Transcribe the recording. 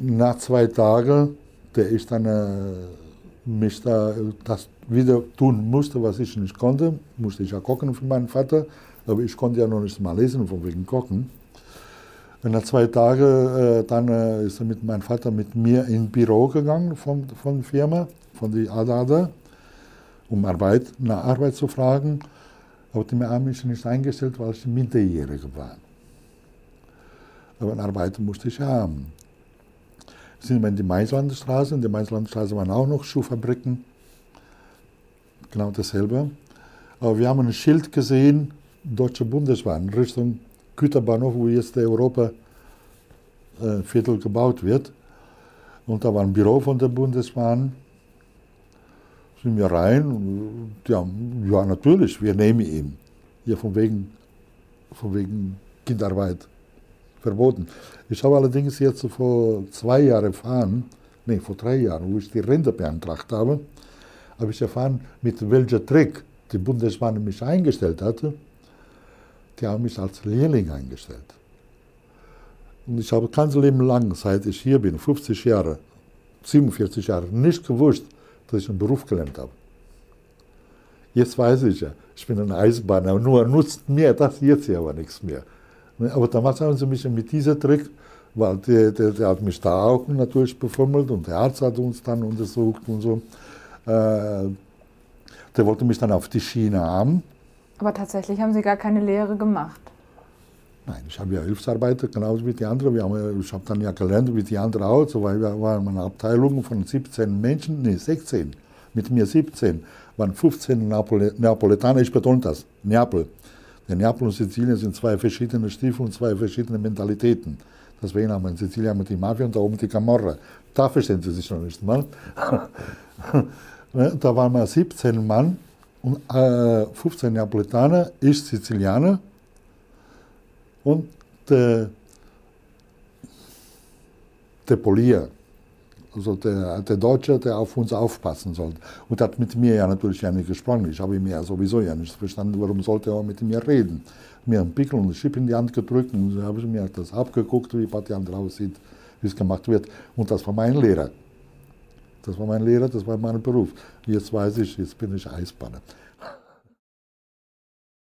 nach 2 Tagen, der ich dann mich da das wieder tun musste, was ich nicht konnte, musste ich ja kochen für meinen Vater, aber ich konnte ja noch nicht mal lesen, von wegen Kochen. Und nach 2 Tagen dann ist er mit meinem Vater mit mir ins Büro gegangen von der Firma, von der Adada, um nach Arbeit zu fragen. Aber die haben mich nicht eingestellt, weil ich Minderjährige war. Aber eine Arbeit musste ich haben. Sind wir in die Maislandstraße, in der Maislandstraße waren auch noch Schuhfabriken, genau dasselbe. Aber wir haben ein Schild gesehen, Deutsche Bundesbahn, Richtung Güterbahnhof, wo jetzt der Europaviertel gebaut wird. Und da war ein Büro von der Bundesbahn. Sind wir rein, ja natürlich, wir nehmen ihn. Hier von wegen Kinderarbeit verboten. Ich habe allerdings jetzt vor 2 Jahren erfahren, vor 3 Jahren, wo ich die Rente beantragt habe ich erfahren, mit welchem Trick die Bundesbahn mich eingestellt hatte. Die haben mich als Lehrling eingestellt. Und ich habe ganz Leben lang, seit ich hier bin, 50 Jahre, 47 Jahre, nicht gewusst, dass ich einen Beruf gelernt habe. Jetzt weiß ich ja, ich bin ein Eisenbahner, nur nutzt mir das jetzt hier aber nichts mehr. Aber damals haben sie mich mit diesem Trick, weil der hat mich da auch natürlich befummelt und der Arzt hat uns dann untersucht und so. Der wollte mich dann auf die Schiene haben. Aber tatsächlich haben Sie gar keine Lehre gemacht? Nein, ich habe ja Hilfsarbeiter, genauso wie die anderen. Ich habe dann ja gelernt wie die anderen auch, so, weil wir waren eine Abteilung von 17 Menschen, 16, mit mir 17, waren 15 Neapolitaner, ich betone das, Neapel. Denn Neapel und Sizilien sind 2 verschiedene Stiefel und 2 verschiedene Mentalitäten. Deswegen haben wir in Sizilien die Mafia und da oben die Camorra. Da verstehen Sie sich noch nicht mal. Da waren wir 17 Mann und 15 Neapolitaner, ich Sizilianer und der Polier, also der Deutsche, der auf uns aufpassen sollte. Und hat mit mir ja natürlich ja nicht gesprochen. Ich habe ihm ja sowieso ja nicht verstanden, warum sollte er mit mir reden. Mir einen Pickel und einen Chip in die Hand gedrückt und dann habe ich mir das abgeguckt, wie die andere aussieht, wie es gemacht wird. Und das war mein Lehrer. Das war mein Lehrer, das war mein Beruf. Jetzt weiß ich, jetzt bin ich Eisbahner.